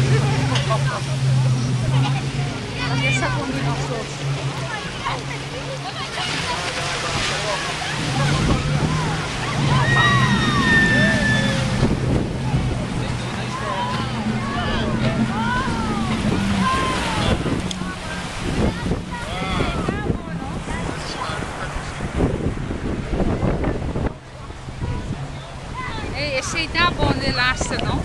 Olha essa combinação. Esse aí dá bom de laça, não?